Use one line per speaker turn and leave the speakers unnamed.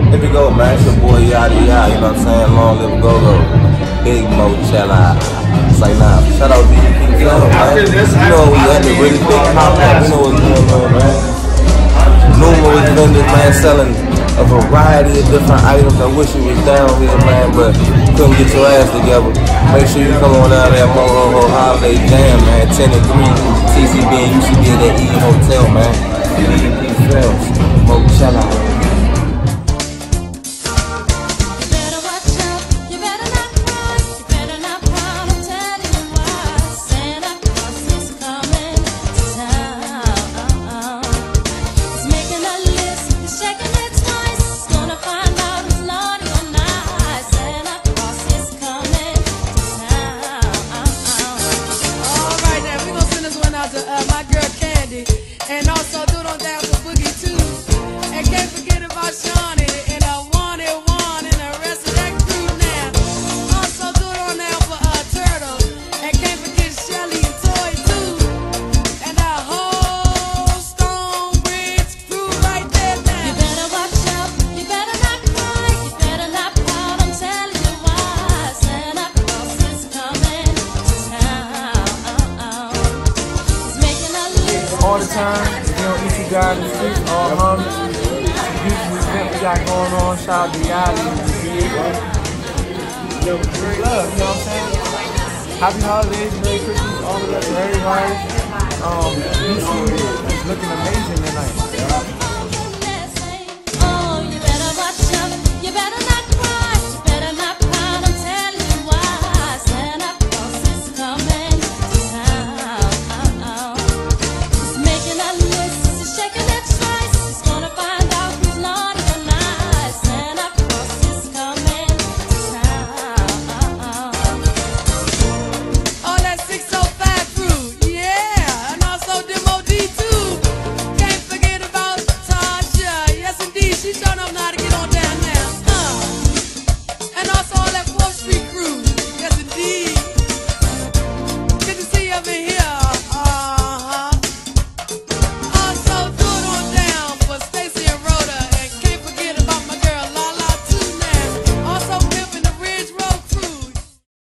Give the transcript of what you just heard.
Here we go, man. It's your boy Yachty Yacht, you know what I'm saying? Long live Go-Go. Big Mochella. It's like, nah, shout out to you, man. You know we had the really big pop-up. You know what's going on, man. Numerous vendors, man, selling a variety of different items. I wish you was down here, man, but couldn't get your ass together. Make sure you come on down there, Moho Holiday Jam, man. 10 to 3, TCB and UCB at that Eden Hotel, man. EDP Films, Mochella.
My girl Candy, and also do it on down for Boogie too. And can't forget about Shawnee, and I wanted one, and the rest of that crew now. Also do it on down for Turtle, and can't forget Shelly and Toy too. And that whole Stonebridge crew right there now.
You better watch out, you better not cry, you better not pout, I'm telling you why. Santa Claus is coming to town.
All the time, you know, easy guys in the streets, all homies. Beautiful event we got going on. Shout out to Yachty. Yo, free love, you know what I'm saying? Happy holidays, Merry Christmas, all of that to everybody. DC is looking amazing tonight.